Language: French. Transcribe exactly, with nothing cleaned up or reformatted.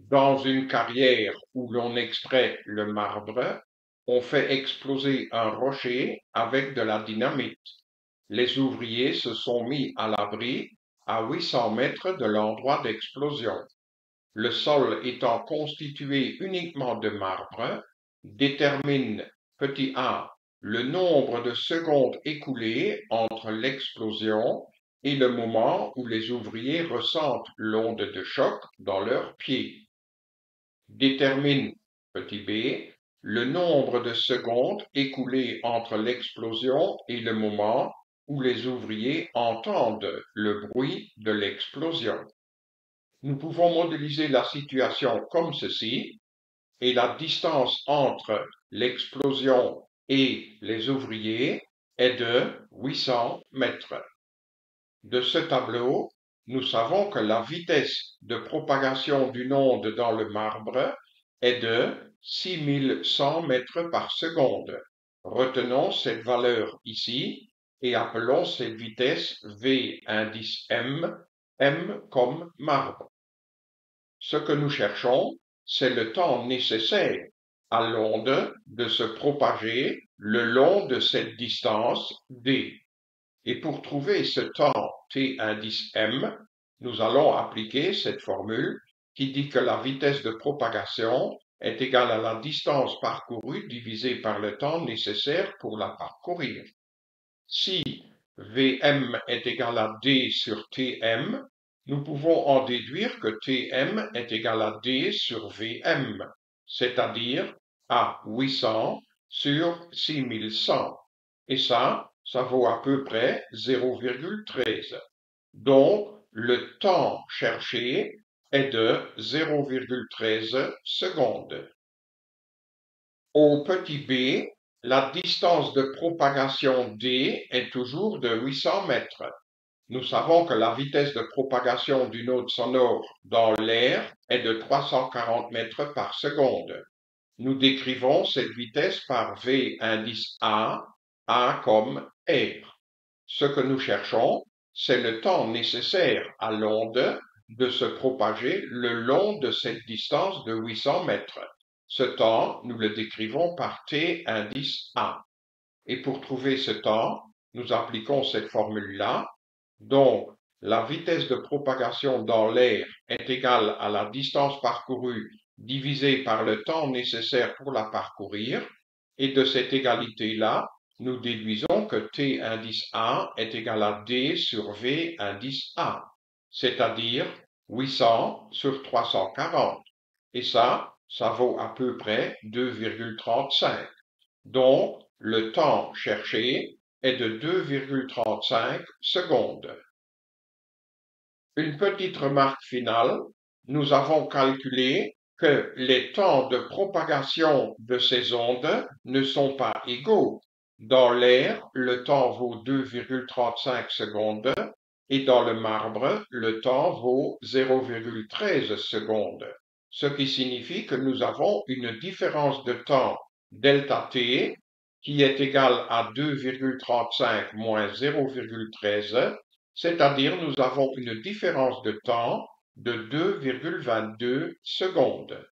Dans une carrière où l'on extrait le marbre, on fait exploser un rocher avec de la dynamite. Les ouvriers se sont mis à l'abri à huit cents mètres de l'endroit d'explosion. Le sol étant constitué uniquement de marbre, détermine petit a le nombre de secondes écoulées entre l'explosion et le moment où les ouvriers ressentent l'onde de choc dans leurs pieds. Détermine petit b le nombre de secondes écoulées entre l'explosion et le moment où les ouvriers entendent le bruit de l'explosion. Nous pouvons modéliser la situation comme ceci, et la distance entre l'explosion et les ouvriers est de huit cents mètres. De ce tableau, nous savons que la vitesse de propagation d'une onde dans le marbre est de six mille cent mètres par seconde. Retenons cette valeur ici et appelons cette vitesse V indice M, M comme marbre. Ce que nous cherchons, c'est le temps nécessaire à l'onde de se propager le long de cette distance D. Et pour trouver ce temps T indice M, nous allons appliquer cette formule qui dit que la vitesse de propagation est égale à la distance parcourue divisée par le temps nécessaire pour la parcourir. Si Vm est égal à D sur Tm, nous pouvons en déduire que Tm est égal à D sur Vm, c'est-à-dire à huit cents sur six mille cent. Et ça, ça vaut à peu près zéro virgule treize. Donc, le temps cherché est de zéro virgule treize secondes. Au petit b, la distance de propagation d est toujours de huit cents mètres. Nous savons que la vitesse de propagation d'une onde sonore dans l'air est de trois cent quarante mètres par seconde. Nous décrivons cette vitesse par V indice A, A comme R. Ce que nous cherchons, c'est le temps nécessaire à l'onde de se propager le long de cette distance de huit cents mètres. Ce temps, nous le décrivons par T indice A. Et pour trouver ce temps, nous appliquons cette formule-là. Donc, la vitesse de propagation dans l'air est égale à la distance parcourue divisée par le temps nécessaire pour la parcourir. Et de cette égalité-là, nous déduisons que T indice A est égal à D sur V indice A, c'est-à-dire huit cents sur trois cent quarante. Et ça, ça vaut à peu près deux virgule trente-cinq. Donc, le temps cherché est de deux virgule trente-cinq secondes. Une petite remarque finale, nous avons calculé que les temps de propagation de ces ondes ne sont pas égaux. Dans l'air, le temps vaut deux virgule trente-cinq secondes et dans le marbre, le temps vaut zéro virgule treize secondes, ce qui signifie que nous avons une différence de temps delta t qui est égale à deux virgule trente-cinq moins zéro virgule treize, c'est-à-dire nous avons une différence de temps de deux virgule vingt-deux secondes.